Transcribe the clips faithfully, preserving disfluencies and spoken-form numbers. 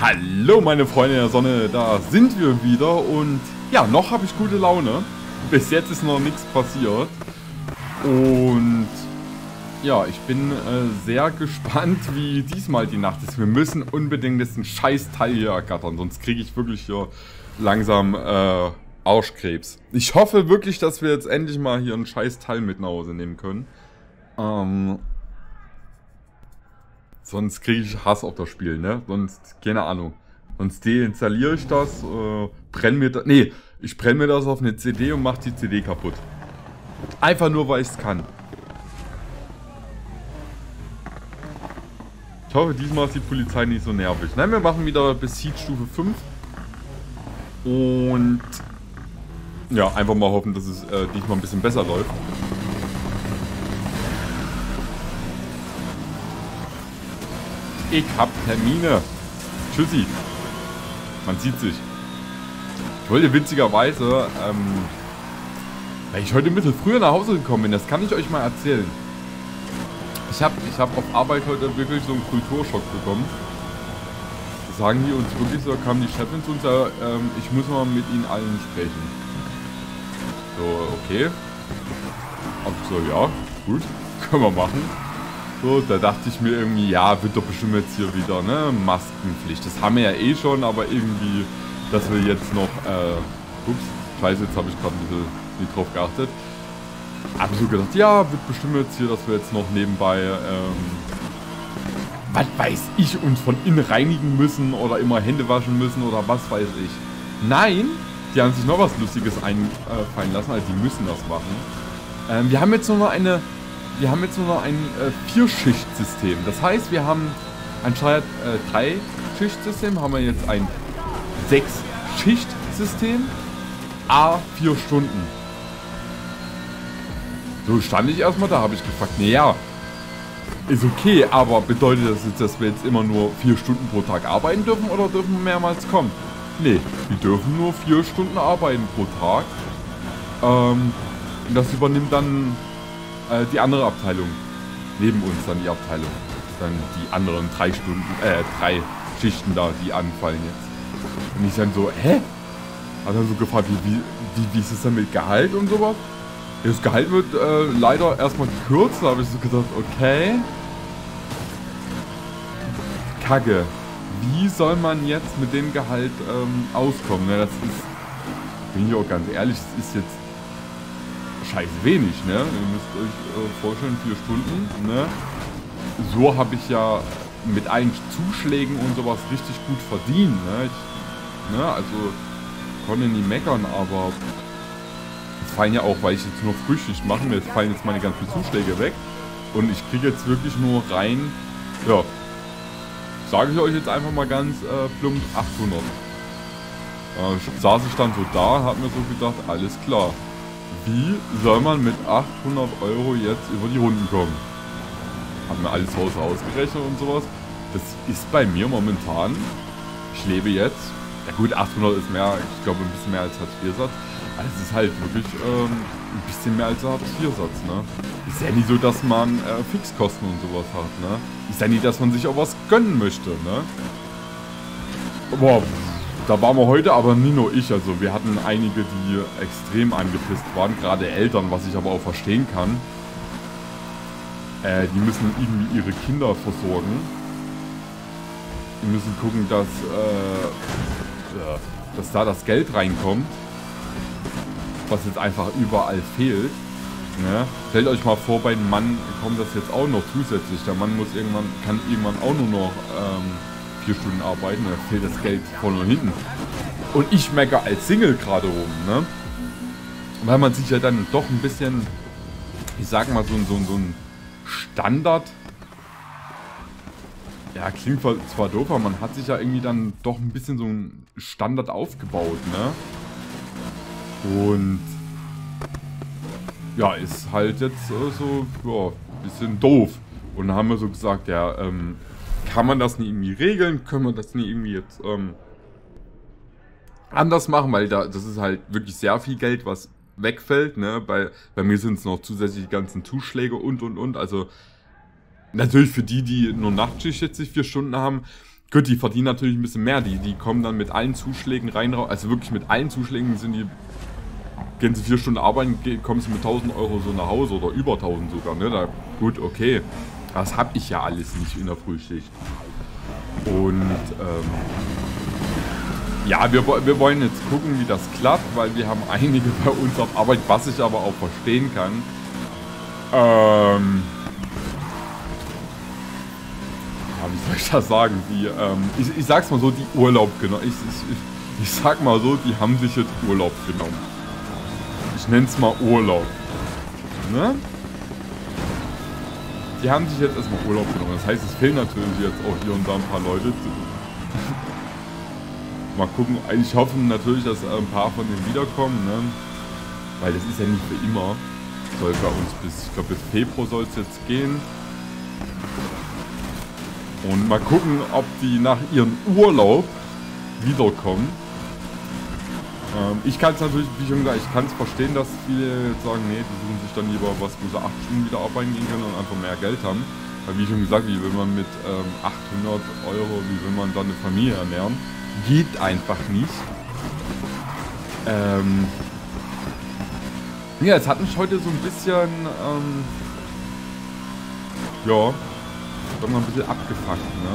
Hallo meine Freunde der Sonne, da sind wir wieder und ja, noch habe ich gute Laune. Bis jetzt ist noch nichts passiert. Und ja, ich bin äh, sehr gespannt, wie diesmal die Nacht ist. Wir müssen unbedingt jetzt ein scheiß Teil hier ergattern, sonst kriege ich wirklich hier langsam äh, Arschkrebs. Ich hoffe wirklich, dass wir jetzt endlich mal hier ein scheiß Teil mit nach Hause nehmen können. Ähm... Sonst kriege ich Hass auf das Spiel, ne? Sonst, keine Ahnung. Sonst deinstalliere ich das, äh, brenne mir das. Nee, ich brenne mir das auf eine C D und mache die C D kaputt. Einfach nur, weil ich es kann. Ich hoffe, diesmal ist die Polizei nicht so nervig. Nein, wir machen wieder bis Siege Stufe fünf. Und ja, einfach mal hoffen, dass es äh, diesmal ein bisschen besser läuft. Ich hab Termine. Tschüssi. Man sieht sich. Ich wollte witzigerweise, ähm, weil ich heute ein bisschen früher nach Hause gekommen bin, das kann ich euch mal erzählen. Ich habe ich hab auf Arbeit heute wirklich so einen Kulturschock bekommen. Das sagen die uns wirklich so, da kamen die Chefin zu uns, ja, ähm, ich muss mal mit ihnen allen sprechen. So, okay. Und so, ja, gut, können wir machen. So, da dachte ich mir irgendwie, ja, wird doch bestimmt jetzt hier wieder, ne, Maskenpflicht. Das haben wir ja eh schon, aber irgendwie, dass wir jetzt noch, äh, ups, scheiße, jetzt habe ich gerade ein bisschen nicht drauf geachtet. Habe so gedacht, ja, wird bestimmt jetzt hier, dass wir jetzt noch nebenbei, ähm, was weiß ich, uns von innen reinigen müssen oder immer Hände waschen müssen oder was weiß ich. Nein, die haben sich noch was Lustiges einfallen lassen, also die müssen das machen. Ähm, wir haben jetzt nur noch eine... Wir haben jetzt nur noch ein äh, Vier-Schicht-System. Das heißt, wir haben anstatt äh, Drei-Schicht-System haben wir jetzt ein Sechs-Schicht-System. A vier Stunden. So stand ich erstmal da, habe ich gefragt, naja, ist okay, aber bedeutet das jetzt, dass wir jetzt immer nur vier Stunden pro Tag arbeiten dürfen oder dürfen wir mehrmals kommen? Nee, wir dürfen nur vier Stunden arbeiten pro Tag. Ähm, das übernimmt dann die andere Abteilung. Neben uns dann die Abteilung. Dann die anderen drei Stunden, äh, drei Schichten da, die anfallen jetzt. Und ich dann so, hä? Hat er so gefragt, wie, wie, wie, wie ist es denn mit Gehalt und sowas? Das Gehalt wird äh, leider erstmal gekürzt. Da habe ich so gedacht, okay. Kacke. Wie soll man jetzt mit dem Gehalt ähm, auskommen? Ne, das ist, bin ich auch ganz ehrlich, das ist jetzt scheiß wenig, ne? Ihr müsst euch äh, vorstellen, vier Stunden, ne? So habe ich ja mit allen Zuschlägen und sowas richtig gut verdient, ne? Ich, ne? Also, konnte nie meckern, aber es fallen ja auch, weil ich jetzt nur Frühschicht mache, mir fallen jetzt meine ganzen Zuschläge weg und ich kriege jetzt wirklich nur rein, ja, sage ich euch jetzt einfach mal ganz äh, plump, achthundert. Äh, saß ich dann so da, hab mir so gedacht, alles klar. Wie soll man mit achthundert Euro jetzt über die Runden kommen? Haben mir alles Haus ausgerechnet und sowas. Das ist bei mir momentan, ich lebe jetzt, ja gut, achthundert ist mehr, ich glaube ein bisschen mehr als Hartz-vier-Satz. Also es ist halt wirklich ähm, ein bisschen mehr als Hartz-vier-Satz, ne? Ist ja nicht so, dass man äh, Fixkosten und sowas hat, ne? Ist ja nicht, dass man sich auch was gönnen möchte, ne? Boah. Da waren wir heute, aber nie nur ich, also wir hatten einige, die extrem angepisst waren, gerade Eltern, was ich aber auch verstehen kann. Äh, die müssen irgendwie ihre Kinder versorgen. Die müssen gucken, dass, äh, dass da das Geld reinkommt, was jetzt einfach überall fehlt. Ne? Stellt euch mal vor, bei einem Mann kommt das jetzt auch noch zusätzlich. Der Mann muss irgendwann, kann irgendwann auch nur noch, ähm, vier Stunden arbeiten, da fehlt das Geld vorne und hinten. Und ich meckere als Single gerade rum, ne? Weil man sich ja dann doch ein bisschen, ich sag mal, so, so, so ein Standard, ja, klingt zwar doof, aber man hat sich ja irgendwie dann doch ein bisschen so ein Standard aufgebaut, ne? Und ja, ist halt jetzt äh, so, ja, ein bisschen doof. Und dann haben wir so gesagt, ja, ähm, kann man das nie irgendwie regeln? Können wir das nie irgendwie jetzt ähm, anders machen? Weil da, das ist halt wirklich sehr viel Geld, was wegfällt. Ne? Bei, bei mir sind es noch zusätzlich die ganzen Zuschläge und und und. Also natürlich für die, die nur Nachtschicht jetzt sich vier Stunden haben, Gut, die verdienen natürlich ein bisschen mehr. Die, die kommen dann mit allen Zuschlägen rein, raus. Also wirklich mit allen Zuschlägen sind die... Gehen sie vier Stunden arbeiten, kommen sie mit tausend Euro so nach Hause oder über tausend sogar. Ne? Da, gut, okay. Das habe ich ja alles nicht in der Frühschicht. Und ähm, ja, wir, wir wollen jetzt gucken, wie das klappt, weil wir haben einige bei uns auf Arbeit, was ich aber auch verstehen kann. Ähm, ja, wie soll ich das sagen? Die, ähm, ich, ich sag's mal so, die Urlaub genommen. Ich, ich, ich sag mal so, die haben sich jetzt Urlaub genommen. Ich nenn's mal Urlaub. Ne? Die haben sich jetzt erstmal Urlaub genommen. Das heißt, es fehlen natürlich jetzt auch hier und da ein paar Leute. Mal gucken. Ich hoffe natürlich, dass ein paar von denen wiederkommen. Ne? Weil das ist ja nicht für immer. Soll bei uns bis, ich glaube bis Februar soll es jetzt gehen. Und mal gucken, ob die nach ihrem Urlaub wiederkommen. Ähm, ich kann es natürlich, wie schon gesagt, ich kann es verstehen, dass viele jetzt sagen, nee, die suchen sich dann lieber was, wo sie acht Stunden wieder arbeiten gehen können und einfach mehr Geld haben. Weil wie schon gesagt, wie will man mit ähm, achthundert Euro, wie will man dann eine Familie ernähren? Geht einfach nicht. Ähm ja, es hat mich heute so ein bisschen, ähm, ja, doch mal ein bisschen abgefuckt, ne?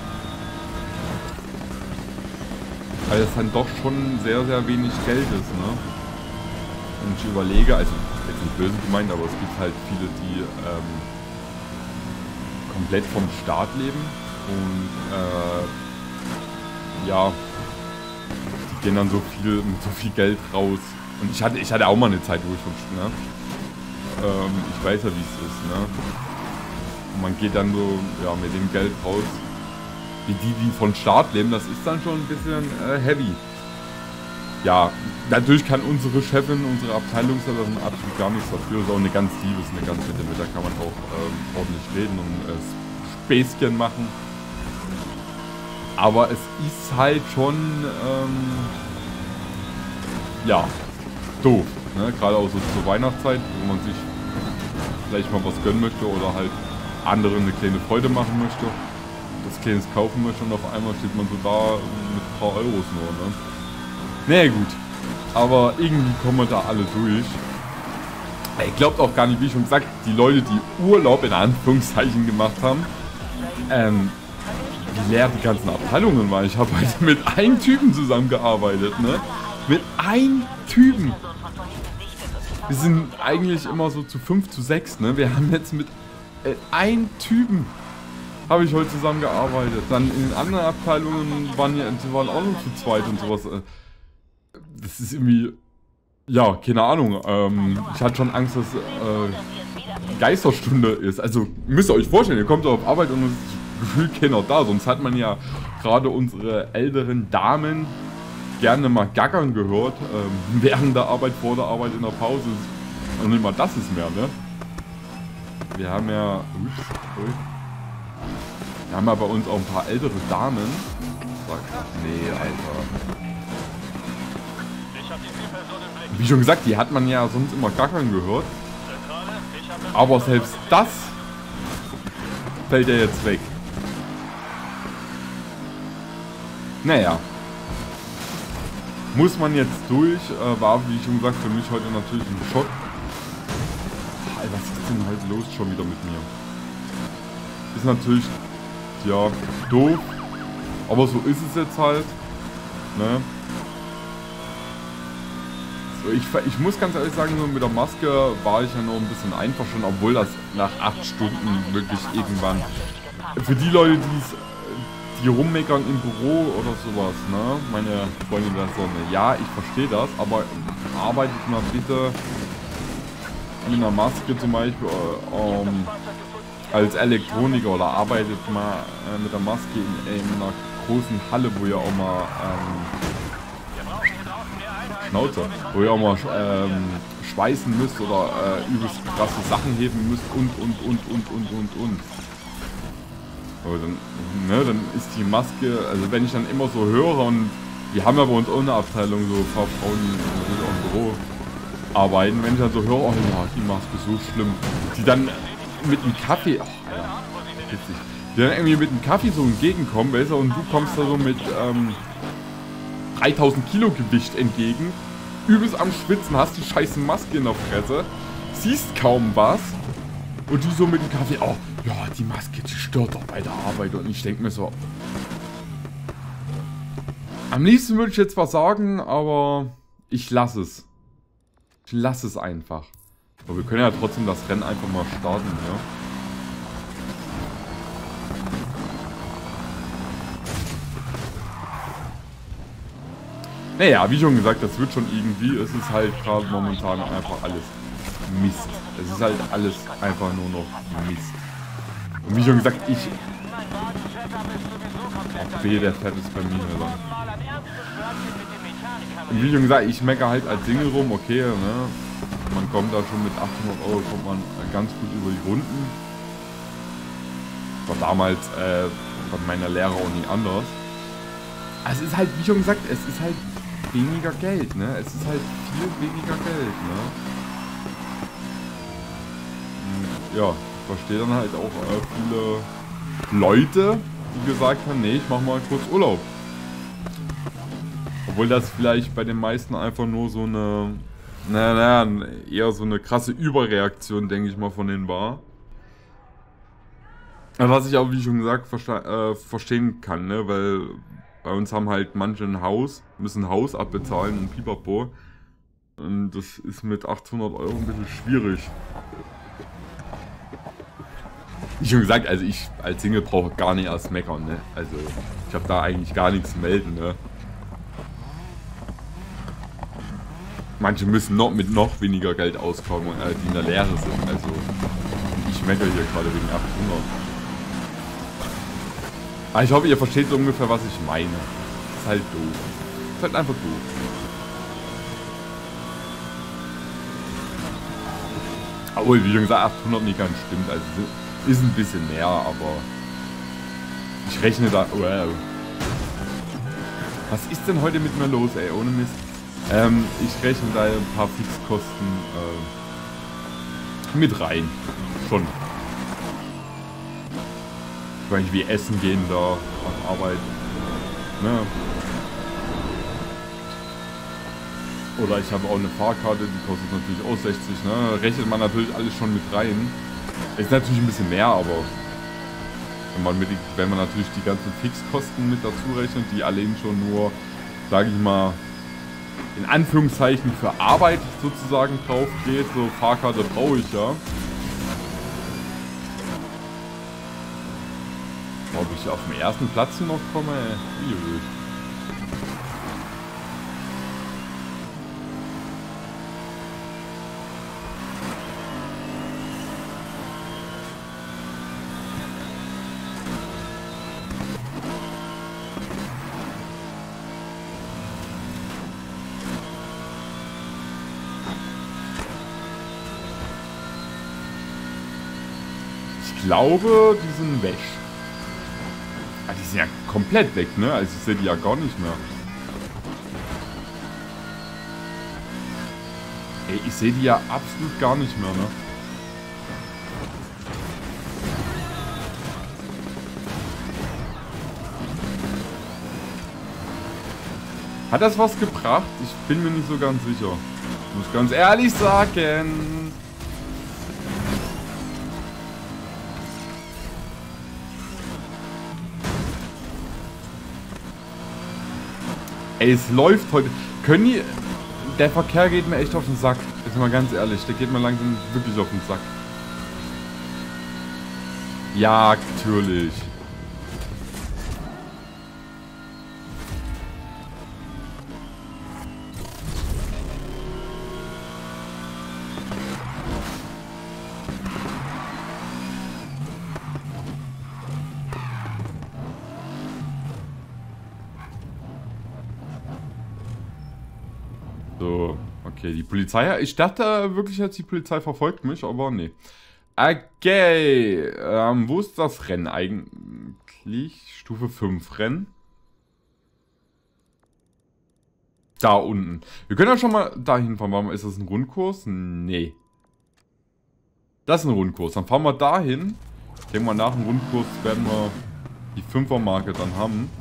Weil es dann doch schon sehr, sehr wenig Geld ist, ne? Und ich überlege, also jetzt nicht böse gemeint, aber es gibt halt viele, die ähm, komplett vom Staat leben und äh, ja, die gehen dann so viel mit so viel Geld raus. Und ich hatte, ich hatte auch mal eine Zeit, wo ich schon, ne? Ähm, ich weiß ja, wie es ist, ne? Und man geht dann so, ja, mit dem Geld raus. Wie die, die von Staat leben, das ist dann schon ein bisschen äh, heavy. Ja, natürlich kann unsere Chefin, unsere Abteilungsleiterin absolut gar nichts dafür. Ist auch eine ganz liebe, ist eine ganz nette, mit der kann man auch ähm, ordentlich reden und äh, Späßchen machen. Aber es ist halt schon, ähm, ja, doof. Ne? Gerade auch so zur Weihnachtszeit, wo man sich vielleicht mal was gönnen möchte oder halt anderen eine kleine Freude machen möchte. Das Kleines kaufen möchte und auf einmal steht man so da mit ein paar Euros nur, ne? Naja, gut. Aber irgendwie kommen wir da alle durch. Ich glaube auch gar nicht, wie schon gesagt, die Leute, die Urlaub in Anführungszeichen gemacht haben, ähm, wie leer die ganzen Abteilungen waren. Ich habe heute mit einem Typen zusammengearbeitet, ne? Mit einem Typen. Wir sind eigentlich immer so zu fünf, zu sechs, ne? Wir haben jetzt mit äh, einem Typen habe ich heute zusammengearbeitet. Dann in den anderen Abteilungen waren ja, die waren auch noch zu zweit und sowas. Das ist irgendwie, ja, keine Ahnung. Ähm, ich hatte schon Angst, dass äh, Geisterstunde ist. Also müsst ihr euch vorstellen, ihr kommt auf Arbeit und es ist gefühlt keiner da. Sonst hat man ja gerade unsere älteren Damen gerne mal gackern gehört. Ähm, während der Arbeit, vor der Arbeit, in der Pause. Und nicht mal das ist mehr, ne? Wir haben ja... Ups, sorry. Wir haben ja bei uns auch ein paar ältere Damen. Sag, nee, Alter. Wie schon gesagt, die hat man ja sonst immer gackern gehört. Aber selbst das fällt ja jetzt weg. Naja. Muss man jetzt durch. Äh, war, wie schon gesagt, für mich heute natürlich ein Schock. Alter, was ist denn heute los schon wieder mit mir? Ist natürlich... ja, doof, aber so ist es jetzt halt, ne? So, ich, ich muss ganz ehrlich sagen, so mit der Maske war ich ja noch ein bisschen einverstanden, obwohl das nach acht Stunden wirklich irgendwann, für die Leute, die's, die rummeckern im Büro oder sowas, ne? Meine Freundin sagt so, ne, ja, ich verstehe das, aber arbeitet mal bitte mit einer Maske zum Beispiel, ähm, als Elektroniker oder arbeitet mal äh, mit der Maske in, in einer großen Halle, wo ihr auch mal ähm, Schnauze, wo ihr auch mal ähm, schweißen müsst oder äh, übelst krasse Sachen heben müsst und und und und und und und. Aber dann, ne, dann ist die Maske, also wenn ich dann immer so höre und wir haben ja bei uns auch eine Abteilung, so ein paar Frauen, die natürlich auch im Büro arbeiten, wenn ich dann so höre, oh ja, die Maske ist so schlimm, die dann mit einem Kaffee, ach, Alter, witzig, die dann irgendwie mit dem Kaffee so entgegenkommen, weißt du, und du kommst da so mit ähm, dreitausend Kilo Gewicht entgegen, übelst am Schwitzen, hast die scheiße Maske in der Fresse, siehst kaum was und die so mit dem Kaffee, oh, ja, die Maske, die stört doch bei der Arbeit und ich denke mir so, am liebsten würde ich jetzt was sagen, aber ich lasse es. Ich lasse es einfach. Aber wir können ja trotzdem das Rennen einfach mal starten, ja. Naja, wie schon gesagt, das wird schon irgendwie. Es ist halt gerade momentan einfach alles Mist. Es ist halt alles einfach nur noch Mist. Und wie schon gesagt, ich... Ach, weh, der fährt jetzt bei mir lang. Und wie schon gesagt, ich meckere halt als Single rum, okay, ne? Man kommt da schon mit achthundert Euro, kommt man ganz gut über die Runden. War damals äh, bei meiner Lehrer auch nicht anders. Also es ist halt, wie schon gesagt, es ist halt weniger Geld, ne? Es ist halt viel weniger Geld, ne? Ja, ich verstehe dann halt auch äh, viele Leute, die gesagt haben, nee, ich mach mal kurz Urlaub. Obwohl das vielleicht bei den meisten einfach nur so eine, naja, na, eher so eine krasse Überreaktion, denke ich mal, von denen war. Was ich auch, wie schon gesagt, verste äh, verstehen kann, ne? Weil bei uns haben halt manche ein Haus, müssen ein Haus abbezahlen und pipapo. Und das ist mit achthundert Euro ein bisschen schwierig. Wie schon gesagt, also ich als Single brauche gar nicht erst meckern, ne? Also ich habe da eigentlich gar nichts zu melden, ne? Manche müssen noch mit noch weniger Geld auskommen, äh, die in der Lehre sind. Also ich meckere hier gerade wegen achthundert. Aber ich hoffe, ihr versteht so ungefähr, was ich meine. Ist halt doof. Ist halt einfach doof. Obwohl, wie schon gesagt, achthundert nicht ganz stimmt. Also ist ein bisschen mehr, aber ich rechne da... Wow. Was ist denn heute mit mir los, ey? Ohne Mist. Ähm, ich rechne da ein paar Fixkosten äh, mit rein. Schon. Ich weiß nicht, wie essen gehen da auf Arbeit. Ne? Oder ich habe auch eine Fahrkarte, die kostet natürlich auch sechzig. Ne? Rechnet man natürlich alles schon mit rein. Ist natürlich ein bisschen mehr, aber wenn man, mit, wenn man natürlich die ganzen Fixkosten mit dazu rechnet, die allein schon nur, sage ich mal, in Anführungszeichen für Arbeit sozusagen drauf geht. So Fahrkarte brauche ich ja. Ob ich auf dem ersten Platz hier noch komme? Ui. Ich glaube, die sind weg. Ah, die sind ja komplett weg, ne? Also ich sehe die ja gar nicht mehr. Ey, ich sehe die ja absolut gar nicht mehr, ne? Hat das was gebracht? Ich bin mir nicht so ganz sicher. Muss ganz ehrlich sagen. Ey, es läuft heute. Können die... Der Verkehr geht mir echt auf den Sack. Jetzt mal ganz ehrlich, der geht mir langsam wirklich auf den Sack. Ja, natürlich. So, okay, die Polizei... Ich dachte wirklich, jetzt die Polizei verfolgt mich, aber nee. Okay, ähm, wo ist das Rennen eigentlich? Stufe fünf Rennen. Da unten. Wir können ja schon mal dahin fahren. Warum ist das ein Rundkurs? Nee. Das ist ein Rundkurs. Dann fahren wir dahin. Ich denke mal, nach dem Rundkurs werden wir die Fünfer-Marke dann haben.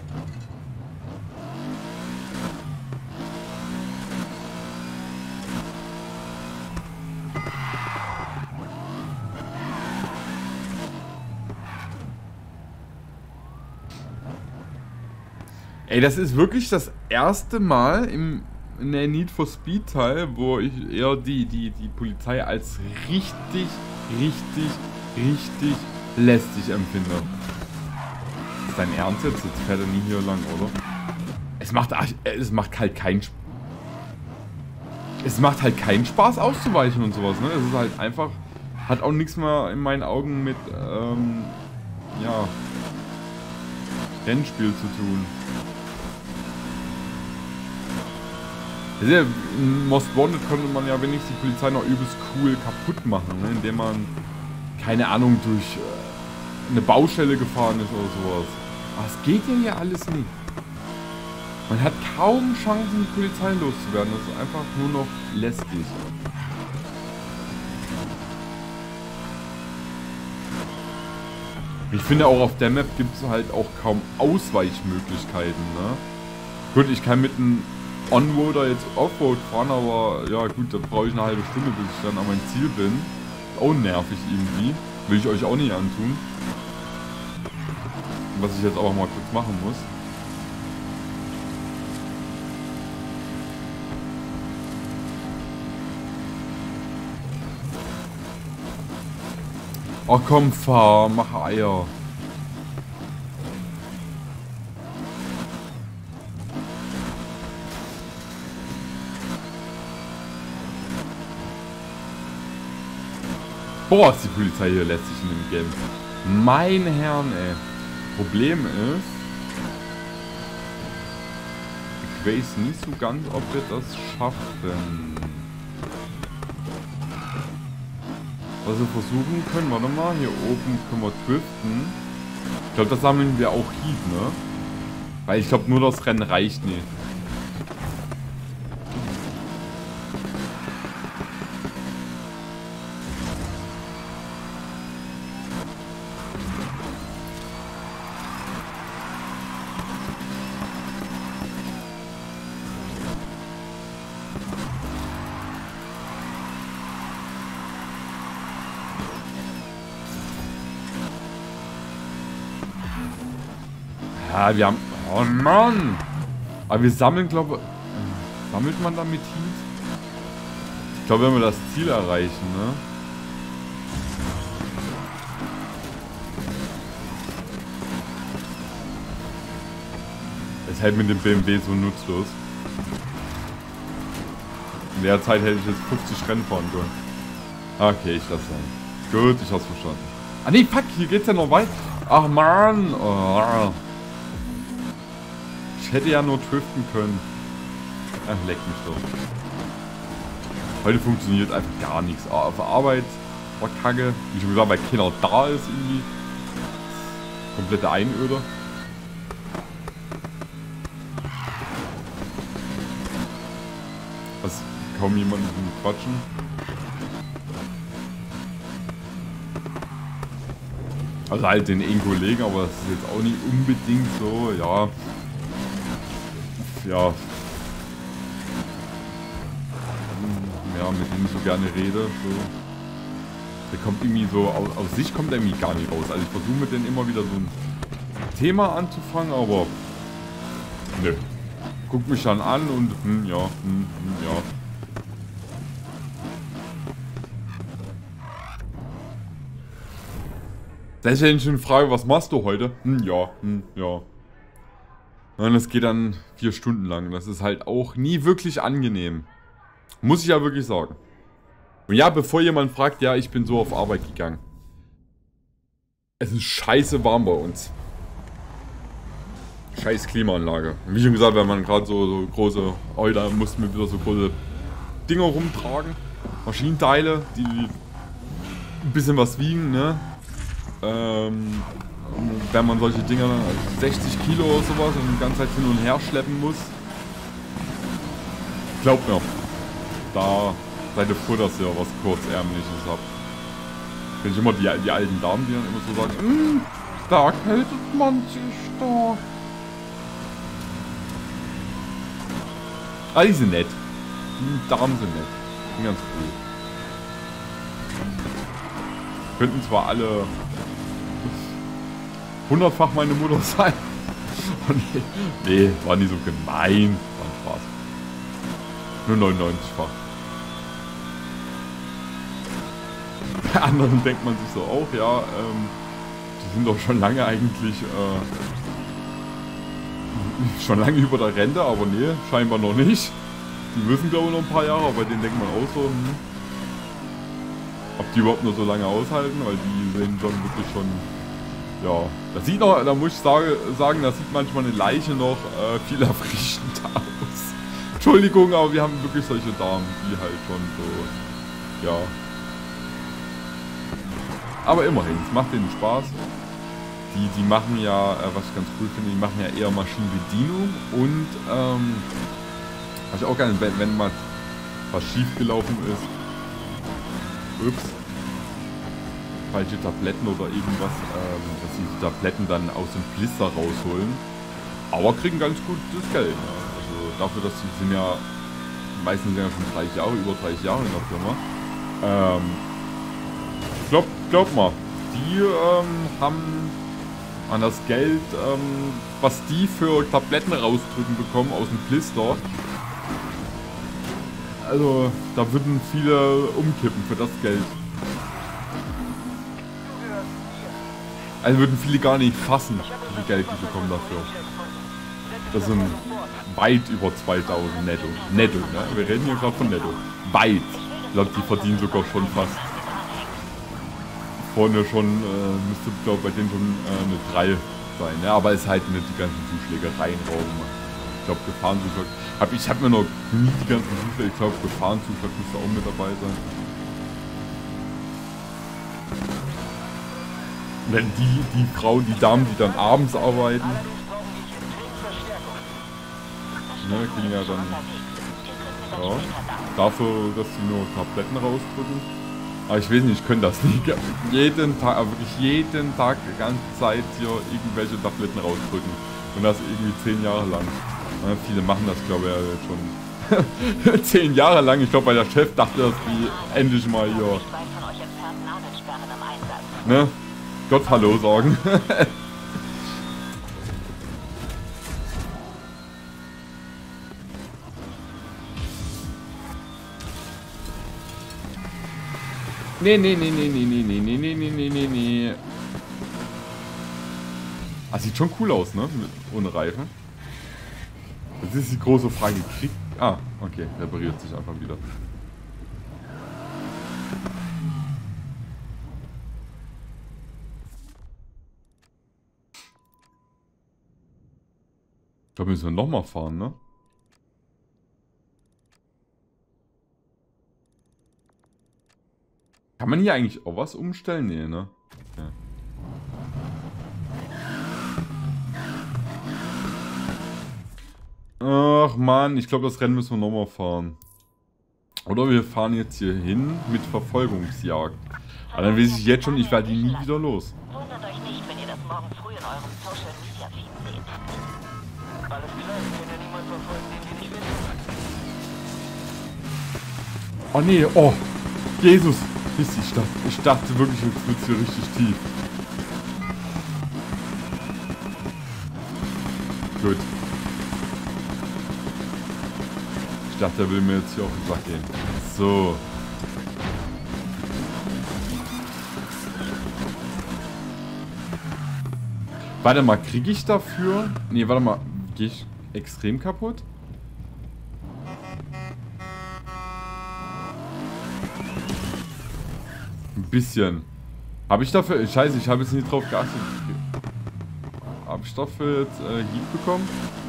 Ey, das ist wirklich das erste Mal im, in der Need for Speed Teil, wo ich eher die, die, die Polizei als richtig, richtig, richtig lästig empfinde. Ist dein Ernst jetzt? Jetzt fährt er nie hier lang, oder? Es macht, es macht halt keinen Spaß. Es macht halt keinen Spaß auszuweichen und sowas, ne? Es ist halt einfach, hat auch nichts mehr in meinen Augen mit, ähm, ja, Rennspiel zu tun. In Most Wanted konnte man ja wenigstens die Polizei noch übelst cool kaputt machen, ne? Indem man, keine Ahnung, durch äh, eine Baustelle gefahren ist oder sowas. Aber es geht ja hier alles nicht. Man hat kaum Chancen, die Polizei loszuwerden. Das ist einfach nur noch lästig. Ich finde auch auf der Map gibt es halt auch kaum Ausweichmöglichkeiten, ne? Gut, ich kann mit einem On-Roader jetzt Offroad fahren, aber ja gut, da brauche ich eine halbe Stunde, bis ich dann an mein Ziel bin. Auch nervig irgendwie. Will ich euch auch nicht antun. Was ich jetzt auch mal kurz machen muss. Ach komm, fahr, mach Eier. Boah, ist die Polizei hier lästig in dem Game. Mein Herrn, ey. Problem ist, ich weiß nicht so ganz, ob wir das schaffen. Was wir versuchen können, warte mal, hier oben können wir driften. Ich glaube, das sammeln wir auch Heat, ne? Weil ich glaube, nur das Rennen reicht nicht. Ja, wir haben... Oh Mann! Aber wir sammeln, glaube ich... Sammelt man damit Heat? Ich glaube, wenn wir das Ziel erreichen, ne? Das ist halt mit dem B M W so nutzlos. In der Zeit hätte ich jetzt fünfzig Rennen fahren können. Okay, ich lasse sein. Gut, ich hab's verstanden. Ah ne, fuck, hier geht's ja noch weiter. Ach man! Oh. Ich hätte ja nur driften können. Ach, leck mich doch. Heute funktioniert einfach gar nichts. Auf der Arbeit war kacke. Wie schon gesagt, weil keiner da ist irgendwie. Komplette Einöder. Was kaum jemanden quatschen. Also halt den einen Kollegen, aber das ist jetzt auch nicht unbedingt so, ja. Ja. Ja, mit dem ich so gerne rede. So. Der kommt irgendwie so, aus, aus sich kommt er irgendwie gar nicht raus. Also ich versuche mit denen immer wieder so ein Thema anzufangen, aber nö. Guckt mich dann an und hm, ja, hm, hm, ja. Selbst wenn ich schon frage, was machst du heute? Hm, ja, hm, ja. Und es geht dann vier Stunden lang. Das ist halt auch nie wirklich angenehm. Muss ich ja wirklich sagen. Und ja, bevor jemand fragt, ja, ich bin so auf Arbeit gegangen. Es ist scheiße warm bei uns. Scheiß Klimaanlage. Wie schon gesagt, wenn man gerade so, so große... Oh, da mussten wir wieder so große Dinger rumtragen. Maschinenteile, die ein bisschen was wiegen, ne? Ähm... Wenn man solche Dinger, sechzig Kilo oder sowas, und die ganze Zeit hin und her schleppen muss. Glaubt mir, da seid ihr froh, dass ihr was Kurzärmliches habt. Wenn ich immer die, die alten Damen, die dann immer so sagen, mm, da erkältet man sich doch. Ah, die sind nett. Die Damen sind nett. Die sind ganz cool. Könnten zwar alle hundertfach meine Mutter sein. nee, nee, war nie so gemein. War ein Spaß. Nur neunundneunzig-fach. Bei anderen denkt man sich so auch, ja, ähm, die sind doch schon lange eigentlich, äh, schon lange über der Rente, aber nee, scheinbar noch nicht. Die müssen glaube ich noch ein paar Jahre, aber bei denen denkt man auch so, hm, ob die überhaupt nur so lange aushalten, weil die sehen schon wirklich schon, ja, das sieht noch, da muss ich sage, sagen, da sieht manchmal eine Leiche noch äh, viel erfrischend aus. Entschuldigung, aber wir haben wirklich solche Damen, die halt schon so, ja. Aber immerhin, es macht denen Spaß. Die, die machen ja, äh, was ich ganz cool finde, die machen ja eher Maschinenbedienung und, ähm, was ich auch gerne, wenn, wenn mal was schief gelaufen ist, ups, falsche Tabletten oder irgendwas, ähm, dass sie die Tabletten dann aus dem Blister rausholen, aber kriegen ganz gutes Geld. Ne? Also dafür, dass sie sind ja, meistens sind ja schon dreißig Jahre, über dreißig Jahre in der Firma. Ähm, glaub, glaub mal, die ähm, haben an das Geld, ähm, was die für Tabletten rausdrücken bekommen aus dem Blister. Also, da würden viele umkippen für das Geld. Also würden viele gar nicht fassen, wie viel Geld die bekommen dafür. Das sind weit über zweitausend netto. Netto, ne? Wir reden hier gerade von netto. Weit. Ich glaube, die verdienen sogar schon fast. Vorne schon, äh, müsste, glaube ich, bei denen schon äh, eine drei sein. Ne? Aber es ist halt nicht die ganzen Zuschlägereien rauben. Ich glaube, Gefahrenzuschlag. Hab, ich habe mir noch nie die ganzen Zuschläge. Ich glaube, Gefahrenzuschlag müsste auch mit dabei sein. Denn die, die Frauen, die Damen, die dann abends arbeiten, ne, kriegen ja dann, ja, dafür, dass sie nur Tabletten rausdrücken. Aber ich weiß nicht, ich könnte das nicht. Jeden Tag, wirklich jeden Tag, die ganze Zeit hier irgendwelche Tabletten rausdrücken. Und das irgendwie zehn Jahre lang. Ja, viele machen das, glaube ich, ja jetzt schon. Zehn Jahre lang. Ich glaube, weil der Chef dachte, dass die endlich mal hier, ne, Gott Hallo sagen. Nee, nee, nee, nee, nee, nee, nee, nee, nee, nee, nee, nee, nee. Ah, sieht schon cool aus, ne? Mit, ohne Reifen. Das ist die große Frage. Kriegt. Ah, okay. Repariert sich einfach wieder. Ich glaube, müssen wir nochmal fahren, ne? Kann man hier eigentlich auch was umstellen? Nee, ne? Okay. Ach man, ich glaube, das Rennen müssen wir nochmal fahren. Oder wir fahren jetzt hier hin mit Verfolgungsjagd. Aber dann weiß ich jetzt schon, ich werde die nie wieder los. Wundert euch nicht, wenn ihr das morgen früh in eurem Social Media Feed seht. Alles klar, wir können ja niemanden verfolgen, den wir nicht wissen. Oh nee, oh. Jesus. Ich dachte, ich dachte wirklich, jetzt wird es hier richtig tief. Gut. Ich dachte, er will mir jetzt hier auf den Sack gehen. So. Warte mal, kriege ich dafür... Nee, warte mal. Gehe ich extrem kaputt? Ein bisschen. Habe ich dafür... Scheiße, ich habe jetzt nicht drauf geachtet. Habe ich dafür jetzt äh, Heat bekommen?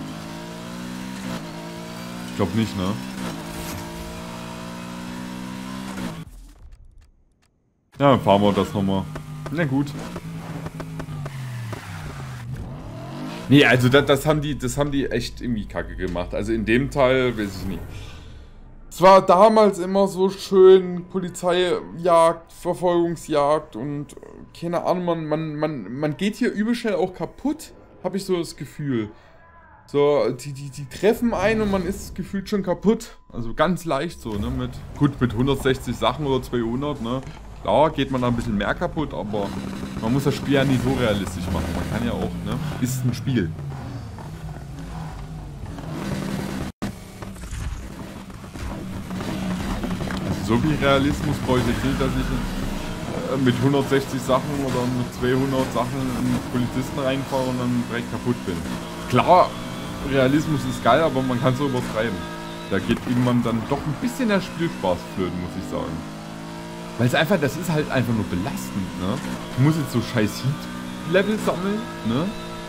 Ich glaube nicht, ne? Ja, dann fahren wir das nochmal. Na gut. Nee, also das, das haben die, das haben die echt irgendwie kacke gemacht. Also in dem Teil, weiß ich nicht. Es war damals immer so schön, Polizeijagd, Verfolgungsjagd und keine Ahnung, man, man, man, man geht hier übel schnell auch kaputt, habe ich so das Gefühl. So, die, die, die treffen einen und man ist gefühlt schon kaputt. Also ganz leicht so, ne, mit, gut, mit hundertsechzig Sachen oder zweihundert, ne. Klar geht man da ein bisschen mehr kaputt, aber man muss das Spiel ja nicht so realistisch machen. Man kann ja auch, ne, ist ein Spiel. So viel Realismus brauche ich jetzt nicht, dass ich äh, mit hundertsechzig Sachen oder mit zweihundert Sachen in Polizisten reinfahre und dann direkt kaputt bin. Klar, Realismus ist geil, aber man kann es so übertreiben. Da geht irgendwann dann doch ein bisschen der Spielspaß flöten, muss ich sagen. Weil es einfach, das ist halt einfach nur belastend, ne? Ich muss jetzt so scheiß Heat-Level sammeln, ne?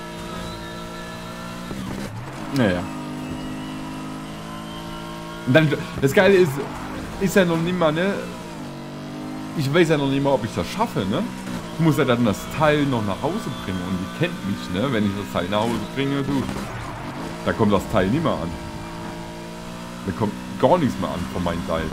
Naja. Und dann, das Geile ist, ist ja noch nicht mal, ne? Ich weiß ja noch nicht mal, ob ich das schaffe, ne? Ich muss ja dann das Teil noch nach Hause bringen und die kennt mich, ne? Wenn ich das Teil nach Hause bringe, du, da kommt das Teil nicht mehr an. Da kommt gar nichts mehr an von meinem Teil.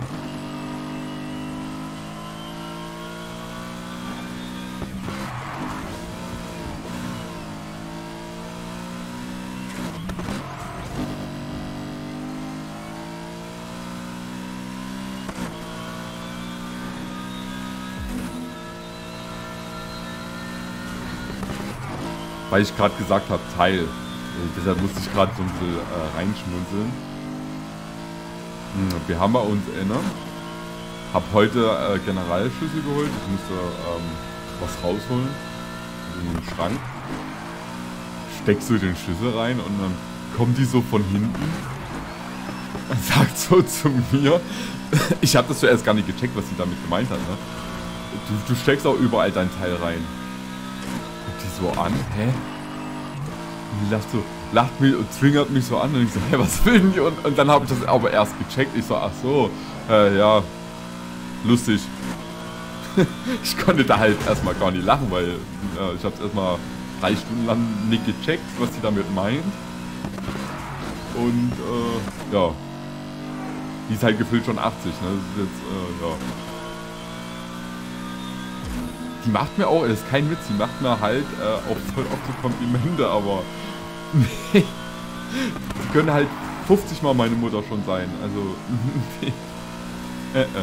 Weil ich gerade gesagt habe, Teil. Äh, deshalb musste ich gerade so ein bisschen äh, reinschmunzeln. Hm, wir haben bei uns inne. Hab heute äh, Generalschlüssel geholt. Ich musste ähm, was rausholen. In den Schrank. Steckst du den Schlüssel rein und dann kommt die so von hinten. Und sagt so zu mir. Ich habe das zuerst gar nicht gecheckt, was sie damit gemeint hat. Ne? Du, du steckst auch überall dein Teil rein. So an, hä? Und die lacht so, lacht mich und zwingert mich so an und ich so, hä, was will denn die? Und, und dann habe ich das aber erst gecheckt. Ich so, ach so, äh, ja, lustig. Ich konnte da halt erstmal gar nicht lachen, weil äh, ich habe es erstmal drei Stunden lang nicht gecheckt, was die damit meint. Und, äh, ja. Die ist halt gefühlt schon achtzig, ne? Das ist jetzt, äh, ja. Die macht mir auch, das ist kein Witz, die macht mir halt äh, auch voll oft so Komplimente, aber nee, die können halt fünfzig Mal meine Mutter schon sein, also nee, äh, äh.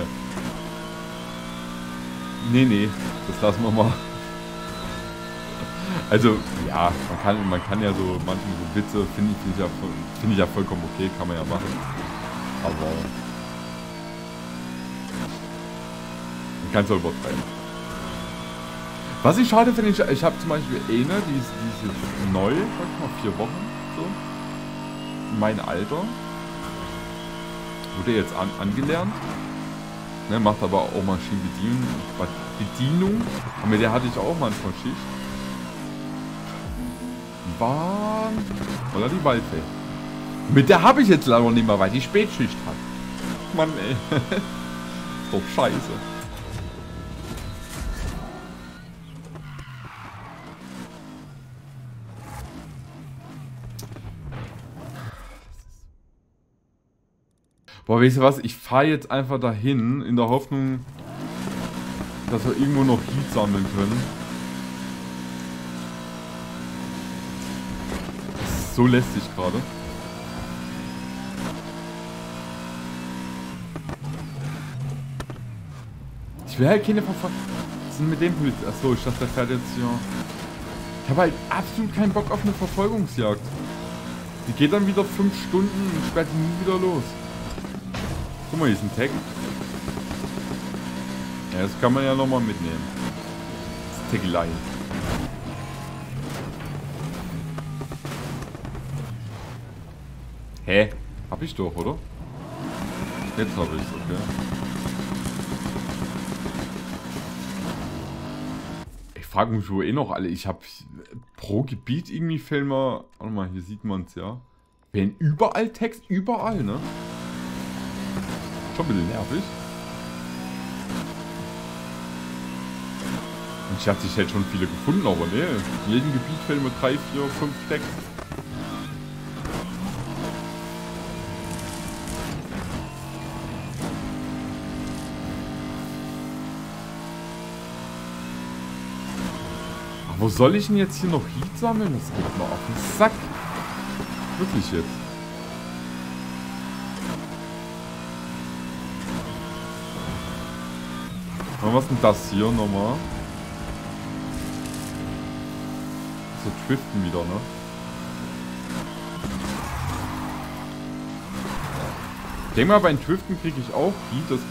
nee, nee, das lassen wir mal. Also, ja, man kann, man kann ja so manchmal so Witze, finde ich, find ich, ja, find ich ja vollkommen okay, kann man ja machen, aber man kann es auch übertreiben. Was ich schade finde, ich, ich habe zum Beispiel eine, die ist, die ist jetzt neu, sag ich mal, vier Wochen, so. Mein Alter. Wurde jetzt an, angelernt. Ne, macht aber auch Maschinenbedienung. Bedienung. Und mit der hatte ich auch manchmal Schicht. Die war relativ waldfähig. Mit der habe ich jetzt leider nicht mehr, weil die Spätschicht hat. Mann, ey. Ist doch scheiße. Boah, weißt du was? Ich fahre jetzt einfach dahin, in der Hoffnung, dass wir irgendwo noch Heat sammeln können. Das ist so lästig gerade. Ich will halt keine Verfolgung. Was ist denn mit dem Bild? Achso, ich dachte, der fährt jetzt hier. Ich habe halt absolut keinen Bock auf eine Verfolgungsjagd. Die geht dann wieder fünf Stunden und sperrt nie wieder los. Guck mal, hier ist ein Tag. Ja, das kann man ja nochmal mitnehmen. Das ist Tagline. Hä? Hab ich doch, oder? Jetzt hab ich's, okay. Ich frage mich wo eh noch alle. Ich hab pro Gebiet irgendwie Filme. Warte mal, hier sieht man's ja. Wenn überall Text, überall, ne? Schon ein bisschen nervig. Und ich dachte, ich hätte schon viele gefunden, aber ne. In jedem Gebiet fehlen mir drei, vier, fünf Text. Wo soll ich denn jetzt hier noch Heat sammeln? Das geht mal auf den Sack. Wirklich jetzt. Und was ist denn das hier nochmal? So driften wieder, ne? Ich denke mal, beim Driften kriege ich auch Heat, das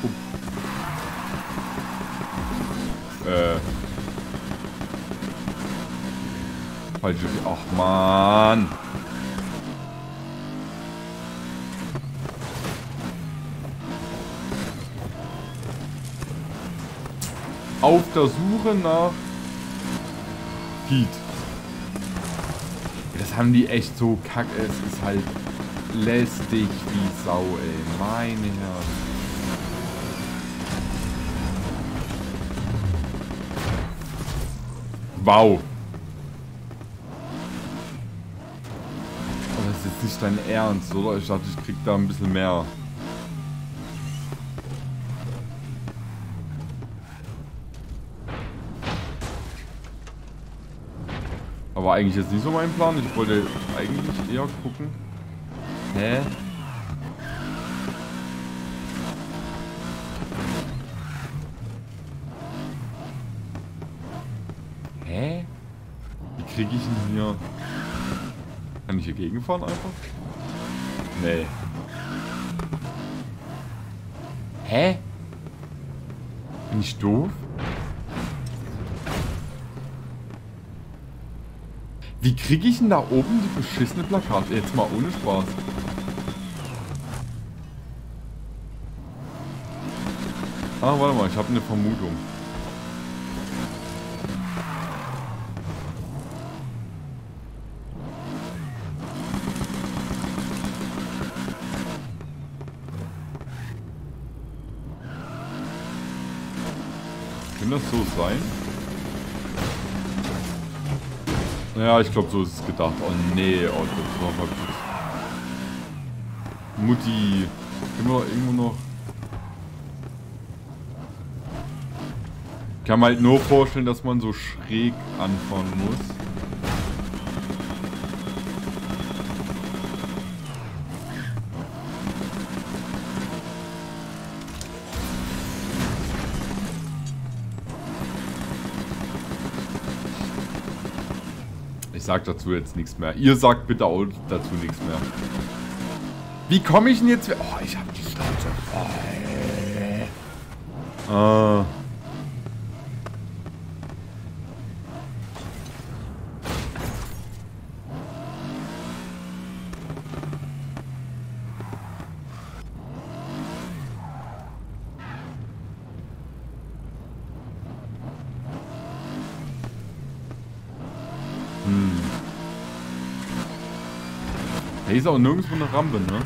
Problem. Äh. Falsche. Ach man. Auf der Suche nach Heat. Das haben die echt so kacke. Es ist halt lästig wie Sau, ey. Meine Herren. Wow. Aber das ist jetzt nicht dein Ernst, oder? Ich dachte, ich krieg da ein bisschen mehr. Aber eigentlich jetzt nicht so mein Plan. Ich wollte eigentlich eher gucken. Hä? Hä? Wie kriege ich ihn hier? Kann ich hier gegenfahren einfach? Nee. Hä? Bin ich doof? Wie kriege ich denn da oben die beschissene Plakate? Jetzt mal ohne Spaß. Ah, warte mal, ich habe eine Vermutung. Kann das so sein? Ja, ich glaube, so ist es gedacht. Oh nee, oh, das war mal gut. Mutti, immer irgendwo noch. Ich kann mir halt nur vorstellen, dass man so schräg anfahren muss. Ich sag dazu jetzt nichts mehr. Ihr sagt bitte auch dazu nichts mehr. Wie komme ich denn jetzt? Oh, ich hab die Schnauze voll. Ah. Hm. Hier ist auch nirgendwo eine Rampe, ne?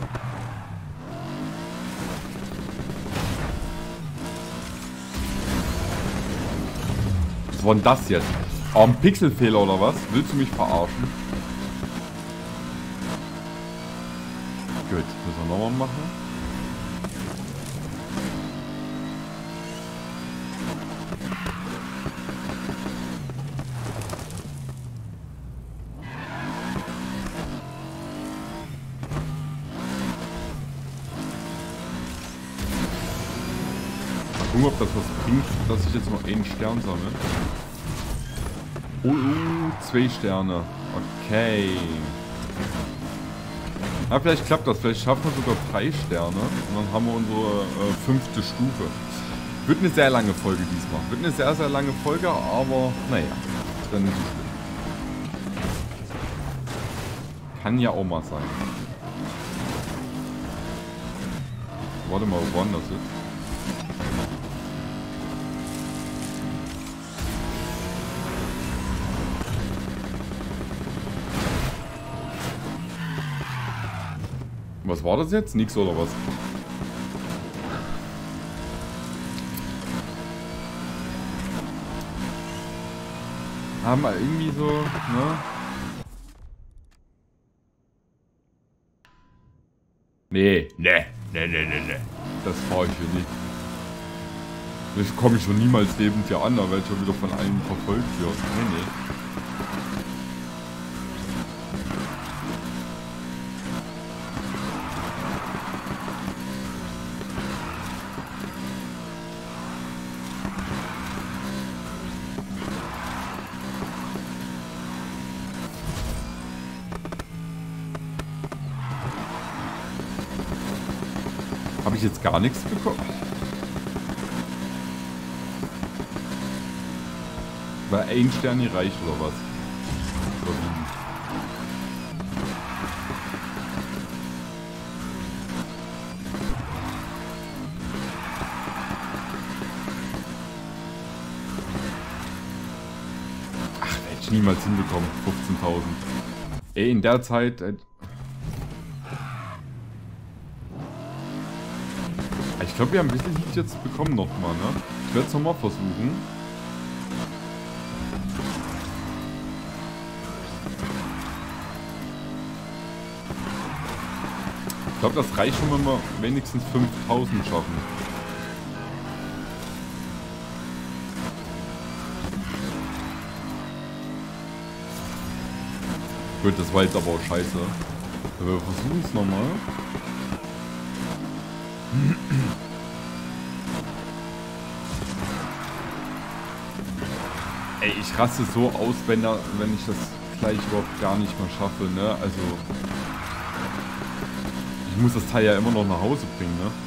Was war denn das jetzt? Oh, ein Pixelfehler oder was? Willst du mich verarschen? Gut, müssen wir nochmal machen. Gucken, ob das was bringt, dass ich jetzt noch einen Stern sammle. Oh, oh, zwei Sterne. Okay. Ah, vielleicht klappt das. Vielleicht schaffen wir sogar drei Sterne. Und dann haben wir unsere äh, fünfte Stufe. Wird eine sehr lange Folge diesmal. Wird eine sehr, sehr lange Folge, aber naja. Dann nicht so schlimm. Kann ja auch mal sein. Warte mal, wo waren das jetzt? Was war das jetzt? Nix oder was? Haben wir irgendwie so, ne? Nee, ne, ne, ne, ne, ne. Das brauche ich hier nicht. Ich komme schon niemals lebend hier an, da werde ich schon wieder von allen verfolgt wird. Nee, nee. Habe ich jetzt gar nichts bekommen? Weil ein Stern hier reicht oder was? Oder wie? Ach, hätte ich niemals hinbekommen. fünfzehntausend. Ey, in der Zeit... Äh, ich glaube, wir haben ein bisschen Heat jetzt bekommen nochmal, ne? Ich werde es nochmal versuchen. Ich glaube, das reicht schon, wenn wir wenigstens fünftausend schaffen. Gut, das war jetzt aber auch scheiße. Wir versuchen es nochmal. Ey, ich raste so aus, wenn, da, wenn ich das gleich überhaupt gar nicht mehr schaffe, ne? Also... Ich muss das Teil ja immer noch nach Hause bringen, ne?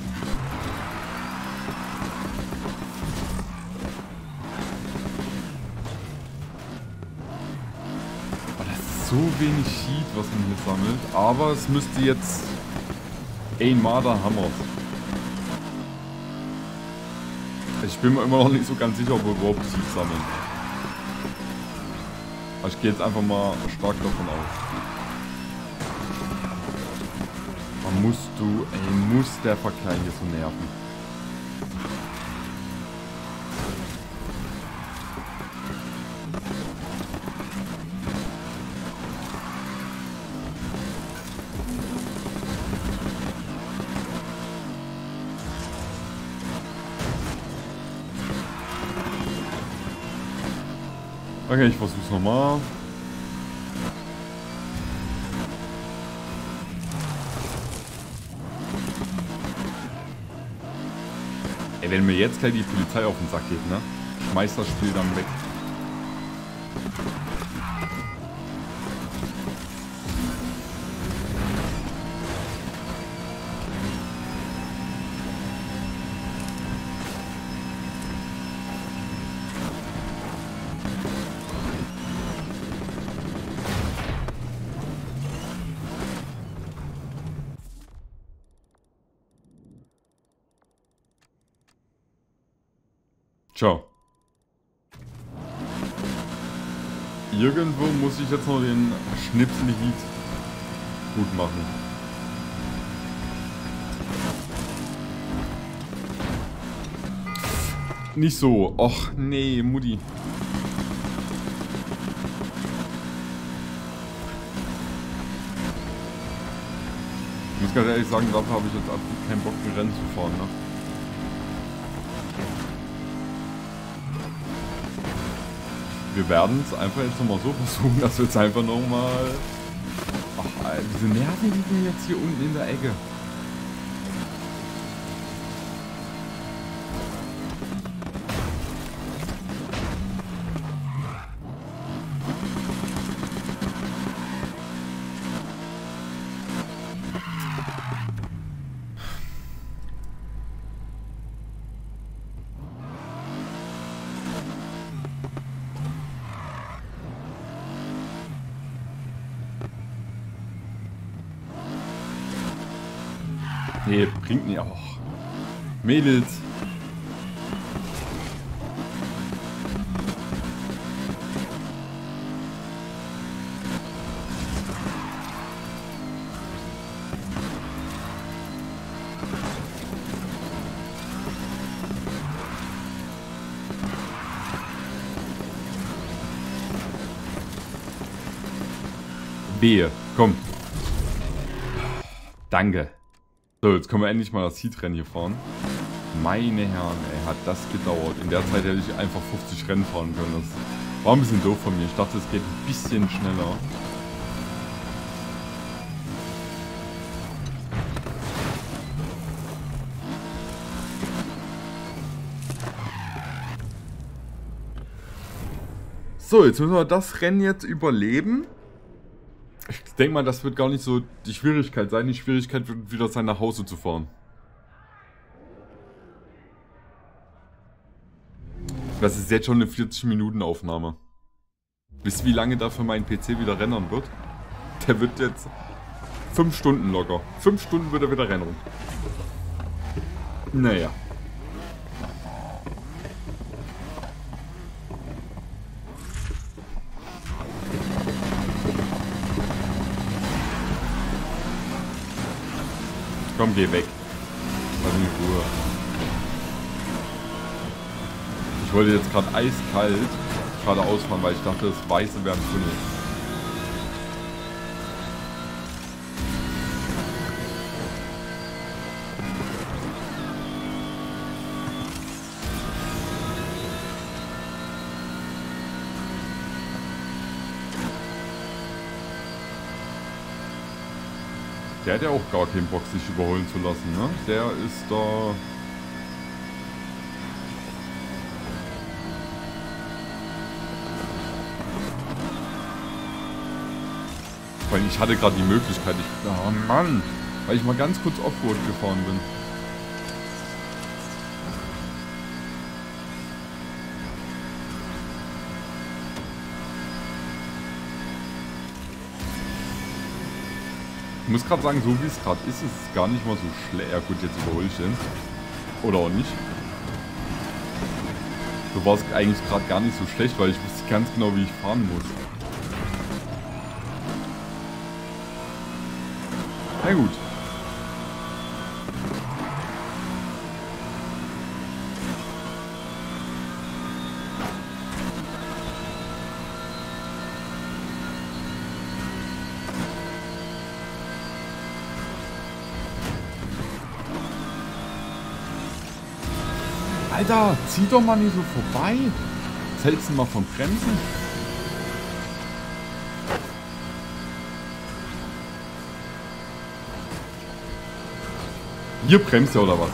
Oh, das ist so wenig Heat, was man hier sammelt. Aber es müsste jetzt einmal der Hammer. Ich bin mir immer noch nicht so ganz sicher, ob wir überhaupt Heat sammeln. Aber ich gehe jetzt einfach mal stark davon aus. Musst du, ey, muss der Verkehr hier so nerven. Okay, ich versuch's nochmal. Wenn mir jetzt gleich die Polizei auf den Sack geht, ne? Schmeiß das Spiel dann weg. Ciao. Irgendwo muss ich jetzt noch den Schnipsel-Heat gut machen. Nicht so. Och, nee, Mutti. Ich muss ganz ehrlich sagen, dafür habe ich jetzt absolut keinen Bock, ein Rennen zu fahren, ne? Wir werden es einfach jetzt nochmal so versuchen, dass wir jetzt einfach nochmal... Ach, diese Nerven liegen jetzt hier unten in der Ecke. Nee, bringt nicht auch. Mädels. Wehe, komm. Danke. So, jetzt können wir endlich mal das Heat-Rennen hier fahren. Meine Herren, ey, hat das gedauert. In der Zeit hätte ich einfach fünfzig Rennen fahren können. Das war ein bisschen doof von mir. Ich dachte, es geht ein bisschen schneller. So, jetzt müssen wir das Rennen jetzt überleben. Ich denke mal, das wird gar nicht so die Schwierigkeit sein. Die Schwierigkeit wird wieder sein, nach Hause zu fahren. Das ist jetzt schon eine vierzig Minuten Aufnahme. Wisst ihr, wie lange dafür mein P C wieder rennen wird? Der wird jetzt fünf Stunden locker. fünf Stunden wird er wieder rennen. Naja. Komm, geh weg. Lass mich in Ruhe. Ich wollte jetzt gerade eiskalt gerade ausfahren, weil ich dachte, das Weiße wäre ein Tunnel. Der hat ja auch gar keinen Bock, sich überholen zu lassen, ne? Der ist da... Weil ich hatte gerade die Möglichkeit, ich... Oh Mann! Weil ich mal ganz kurz Offroad gefahren bin. Ich muss gerade sagen, so wie es gerade ist, ist es gar nicht mal so schlecht. Ja gut, jetzt überhole ich den. Oder auch nicht. So war es eigentlich gerade gar nicht so schlecht, weil ich wusste ganz genau, wie ich fahren muss. Na gut. Alter, zieh doch mal nicht so vorbei. Was hältst du mal von Bremsen? Hier bremst du oder was?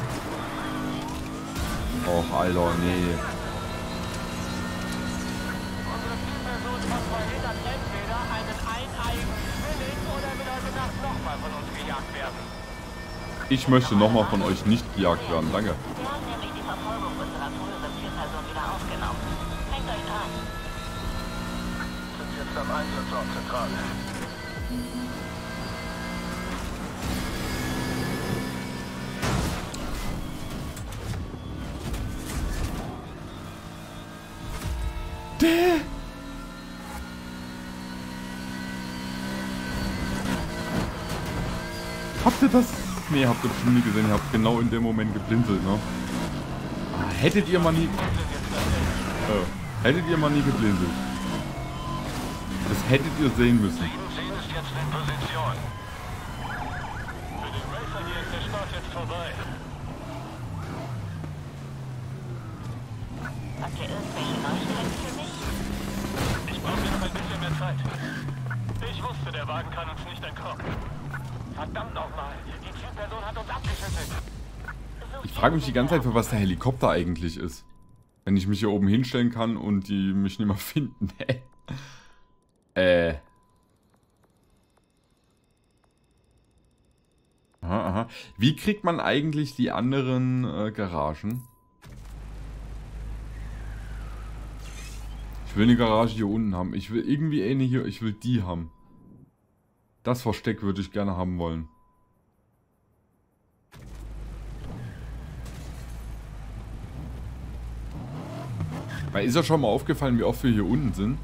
Och, Alter, nee. Unsere Zielperson verhindert entweder einen eineigen Zwilling oder will heute Nacht nochmal von uns gejagt werden. Ich möchte nochmal von euch nicht gejagt werden, danke. Wir haben nämlich die Verfolgung unserer früheren Zielperson wieder aufgenommen. Hängt euch dran. Sind jetzt am Einsatzort Zentrale. Habt ihr das? Nee, habt ihr bestimmt nie gesehen. Ihr habt genau in dem Moment geblinzelt, ne? Ah, hättet ihr mal nie... Äh, hättet ihr mal nie geblinzelt. Das hättet ihr sehen müssen. sieben zehn ist jetzt in Position. Für den Racer hier ist der Start jetzt vorbei. Habt ihr irgendwelche Neuigkeiten für mich? Ich brauche noch ein bisschen mehr Zeit. Ich wusste, der Wagen kann uns nicht entkommen. Verdammt nochmal, die Zielperson hat uns abgeschüttelt. Ich frage mich die ganze Zeit, für was der Helikopter eigentlich ist. Wenn ich mich hier oben hinstellen kann und die mich nicht mehr finden. äh. Aha, aha. Wie kriegt man eigentlich die anderen äh, Garagen? Ich will eine Garage hier unten haben. Ich will irgendwie eine hier, ich will die haben. Das Versteck würde ich gerne haben wollen. Weil ist ja schon mal aufgefallen, wie oft wir hier unten sind.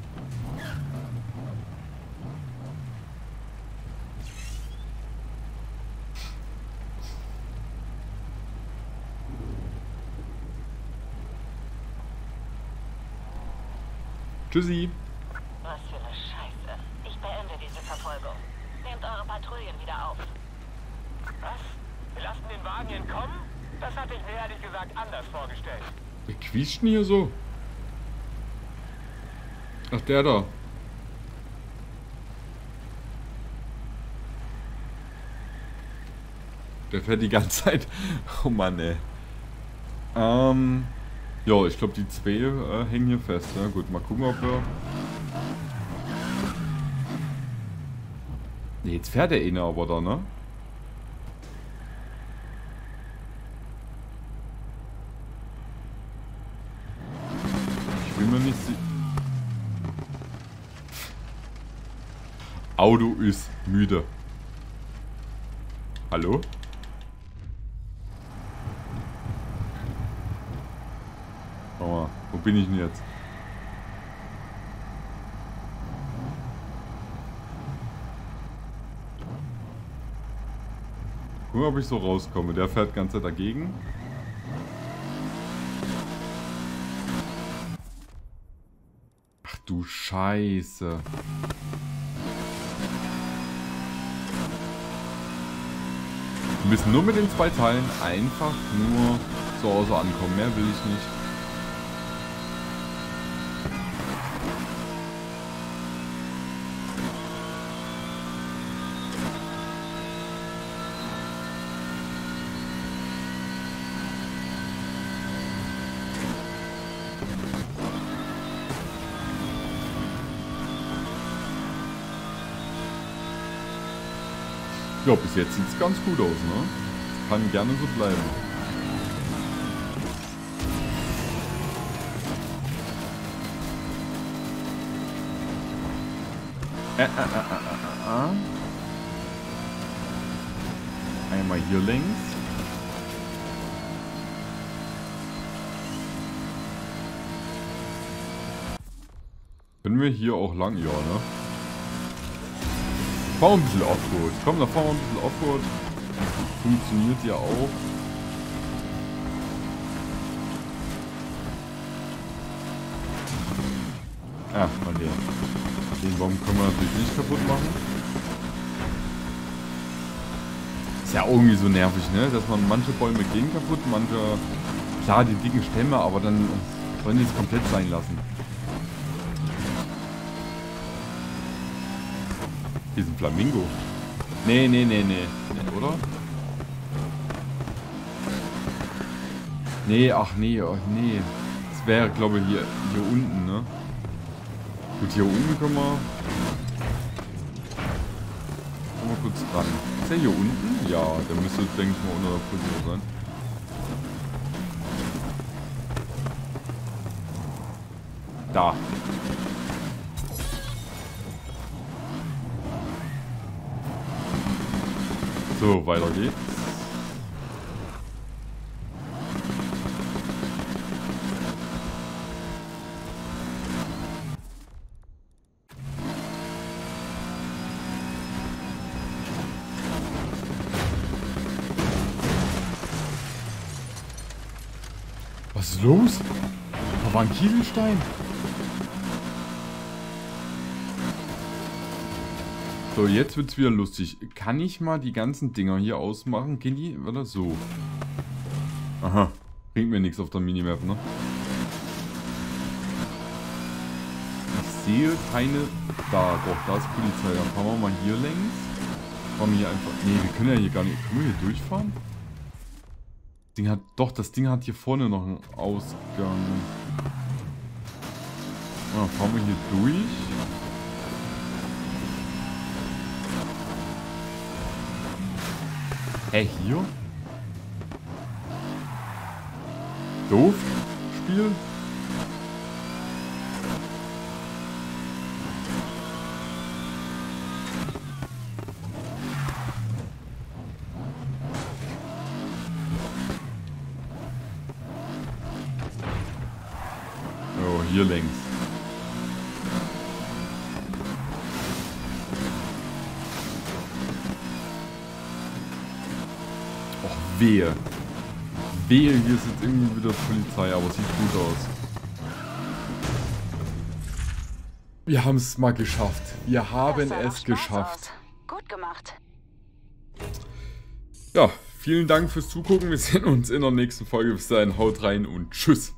Tschüssi. Was für eine Scheiße. Ich beende diese Verfolgung. Nehmt eure Patrouillen wieder auf. Was? Wir lassen den Wagen entkommen? Das hatte ich mir ehrlich gesagt anders vorgestellt. Wer quietscht denn hier so? Ach, der da. Der fährt die ganze Zeit. Oh Mann, ey. Ähm. Ja, ich glaube, die zwei äh, hängen hier fest. Ja, gut, mal gucken, ob wir. Ne, jetzt fährt der eine aber da, ne? Ich bin mir nicht sicher. Auto ist müde. Hallo? Schau mal, wo bin ich denn jetzt? Gucken, ob ich so rauskomme. Der fährt ganz dagegen. Ach du Scheiße. Wir müssen nur mit den zwei Teilen einfach nur zu Hause ankommen. Mehr will ich nicht. Ja, bis jetzt sieht es ganz gut aus, ne? Kann gerne so bleiben. Äh, äh, äh, äh, äh, äh. Einmal hier längs. Können wir hier auch lang? Ja, ne? Fahren wir ein bisschen Offroad. Komm, da fahren wir ein bisschen Offroad. Funktioniert ja auch. Ah, mal hier. Den Baum können wir natürlich nicht kaputt machen. Ist ja irgendwie so nervig, ne? Dass man manche Bäume gehen kaputt, manche... Klar, die dicken Stämme, aber dann sollen die es komplett sein lassen. Hier ist ein Flamingo. Nee, nee, nee, nee. Nee, oder? Nee, ach nee, ach nee. Das wäre, glaube ich, hier, hier unten, ne? Gut, hier unten können wir... Können wir kurz dran. Ist der hier unten? Ja, der müsste, denke ich mal, unter der Brücke sein. Da. So, weiter geht's. Was ist los? Da war ein Kieselstein. So, jetzt wird's wieder lustig. Kann ich mal die ganzen Dinger hier ausmachen? Gehen die oder so? Aha. Bringt mir nichts auf der Minimap, ne? Ich sehe keine... Da, doch, da ist Polizei. Dann fahren wir mal hier längs. Fahren wir hier einfach... Nee, wir können ja hier gar nicht... Können wir hier durchfahren? Das Ding hat... Doch, das Ding hat hier vorne noch einen Ausgang. Ja, fahren wir hier durch. Hä, hey, hier? Doof? Spiel? Oh, hier längs. Wehe. Wehe, hier ist jetzt irgendwie wieder Polizei, aber es sieht gut aus. Wir haben es mal geschafft. Wir haben es geschafft. Gut gemacht. Ja, vielen Dank fürs Zugucken. Wir sehen uns in der nächsten Folge. Bis dahin, haut rein und tschüss.